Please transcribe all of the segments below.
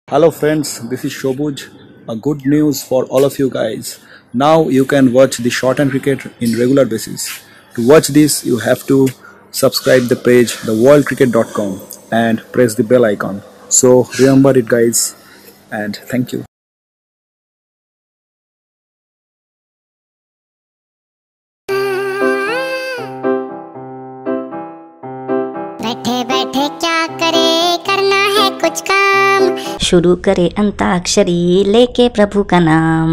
Hello friends, this is Shobuj. A good news for all of you guys. Now you can watch the shorthand cricket in regular basis. To watch this, you have to subscribe the page theworldcricket.com and press the bell icon. So remember it guys, and thank you. बैठे बैठे क्या करे, करना है कुछ काम, शुरू करे अंताक्षरी लेके प्रभु का नाम।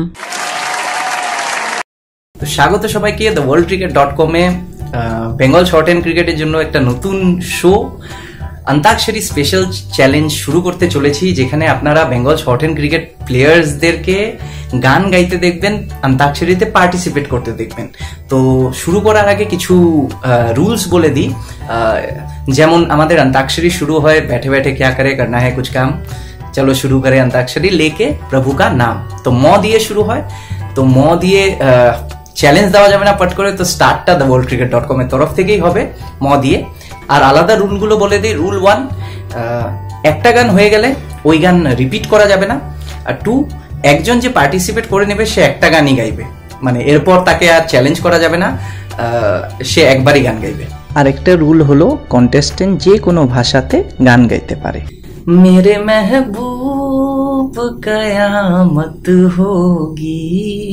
তো স্বাগত সবাইকে দ্য ওয়ার্ল্ড ক্রিকেট .com এ বেঙ্গল শর্ট হ্যান্ড ক্রিকেটের জন্য একটা নতুন শো অন্তাক্ষরী স্পেশাল চ্যালেঞ্জ শুরু করতে চলেছি, যেখানে আপনারা বেঙ্গল শর্ট হ্যান্ড ক্রিকেট প্লেয়ার্সদেরকে গান গাইতে দেখবেন, অন্তাক্ষরীতে পার্টিসিপেট করতে দেখবেন। তো শুরু করার আগে কিছু রুলস বলে দিই। যেমন আমাদের অন্তাক্ষরী শুরু হয় बैठे बैठे क्या करे, करना है कुछ काम, चलो शुरू करें अंताक्षरी लेके प्रभु का नाम। तो म দিয়ে শুরু হয়, তো ম দিয়ে চ্যালেঞ্জ দেওয়া যাবে না পট করে, তো স্টার্টটা দ্য ওয়ার্ল্ড ক্রিকেট .com এর তরফ থেকেই হবে ম দিয়ে। আর আলাদা রুলগুলো বলে দিই। রুল 1, একটা গান হয়ে গেলে ওই গান রিপিট করা যাবে না। আর 2, একজন যে পার্টিসিপেট করে নেবে সে একটা গানই গাইবে, মানে এরপর তাকে আর চ্যালেঞ্জ করা যাবে না, সে একবারই গান গাইবে। আরেকটা রুল হলো কন্টেস্টেন্ট যে কোনো ভাষাতে গান গাইতে পারে। मेरे महबूब कयामत होगी,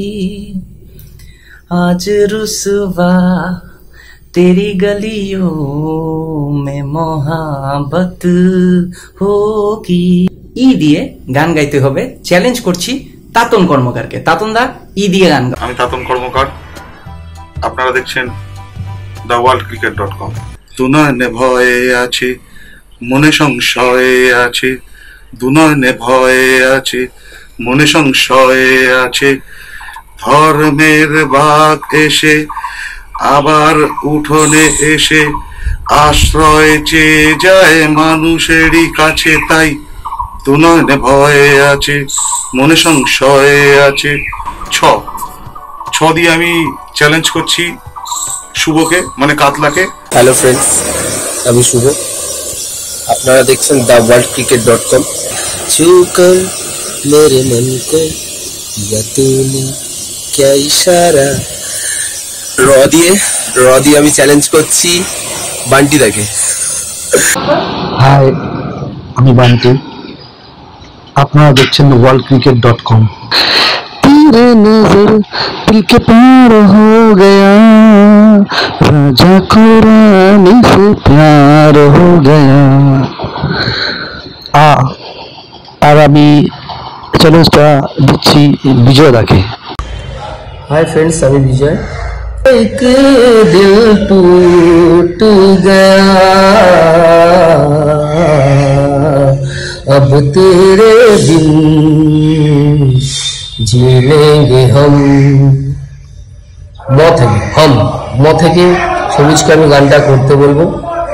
आज रुसवा तेरी गलियों में मोहब्बत होगी। ই দিয়ে গান গাইতে হবে। চ্যালেঞ্জ করছি তাতন কর্মকারকে। তাতন দা, ই দিয়ে গান গাও। আমি তাতন কর্মকার, আপনারা দেখছেন দ্য ওয়ার্ল্ড ক্রিকেট .com। দুনয়নে ভয়ে আছে, মনে সংশয়ে আছে, দুনয়নে ভয়ে আছে, মনে সংশয়ে আছে, ধর্মের বাঘ এসে আবার উঠোনে এসে আশ্রয় চেয়ে যায় মানুষেরই কাছে, তাই দুনয়নে ভয়ে আছে, মনে সংশয়ে আছে। ছ দিয়ে আমি চ্যালেঞ্জ করছি শুভকে, মানে কাতলাকে। হ্যালো ফ্রেন্ডস, আমি শুভ, আপনারা দেখছেন দ্য ওয়ার্ল্ড ক্রিকেট .com। ছুকর মেরে মন কো কিয়া তুমে ক্যা ইশারা। র দিয়ে আমি চ্যালেঞ্জ করছি বান্টি দাকে। হাই, আমি বান্টি, আপনারা দেখছেন দ্য ওয়ার্ল্ড ক্রিকেট .com। तेरे नजर दिल के पार हो गया, राजा को रानी से प्यार हो गया। আর আমি চ্যালেঞ্জটা দিচ্ছি বিজয় দাকে। হাই ফ্রেন্ডস, আমি বিজয়। एक दिल टूट गया, अब तेरे बिन जी लेंगे हम। ম থেকে সবুজকে আমি গানটা করতে বলবো।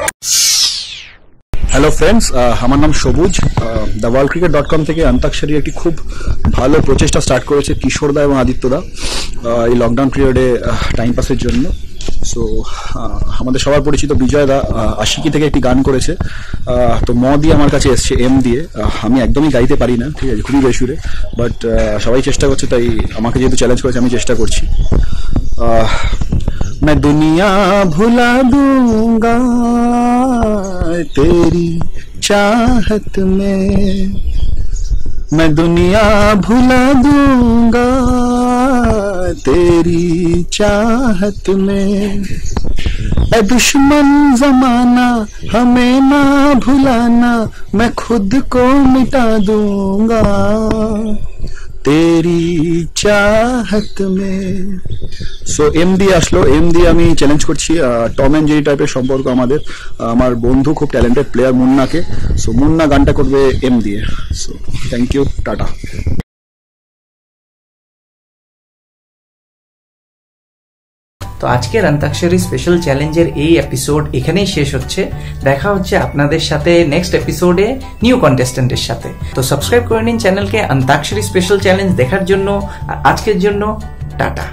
হ্যালো ফ্রেন্ডস, আমার নাম সবুজ। দ্য ওয়ার্ল্ড ক্রিকেট .com থেকে অন্তাক্ষরী একটি খুব ভালো প্রচেষ্টা স্টার্ট করেছে কিশোরদা এবং আদিত্যদা এই লকডাউন পিরিয়ডে টাইম পাসের জন্য। সো আমাদের সবার পরিচিত বিজয়দা আশিকি থেকে একটি গান করেছে। তো ম দিয়ে আমার কাছে এসছে এম দিয়ে। আমি একদমই গাইতে পারি না, ঠিক আছে, খুবই বেসুরে, বাট সবাই চেষ্টা করছে, তাই আমাকে যেহেতু চ্যালেঞ্জ করেছে আমি চেষ্টা করছি। मैं दुनिया भुला दूंगा तेरी चाहत में, मैं दुनिया भुला दूंगा तेरी चाहत में, ऐ दुश्मन जमाना हमें ना भुलाना, मैं खुद को मिटा दूंगा तेरी चाहत में। সো এম দিয়ে আসলো। এম দিয়ে আমি চ্যালেঞ্জ করছি টম অ্যান্ড জেরি টাইপের সম্পর্ক আমাদের, আমার বন্ধু খুব ট্যালেন্টেড প্লেয়ার মুন্নাকে। সো মুন্না গানটা করবে এম দিয়ে। সো থ্যাংক ইউ, টাটা। তো আজকের অন্তাক্ষরী স্পেশাল চ্যালেঞ্জের এই এপিসোড এখানেই শেষ হচ্ছে। দেখা হচ্ছে আপনাদের সাথে নেক্সট এপিসোডে নিউ কন্টেস্টেন্টের সাথে। তো সাবস্ক্রাইব করে নিন চ্যানেলকে অন্তাক্ষরী স্পেশাল চ্যালেঞ্জ দেখার জন্য। আজকের জন্য টাটা।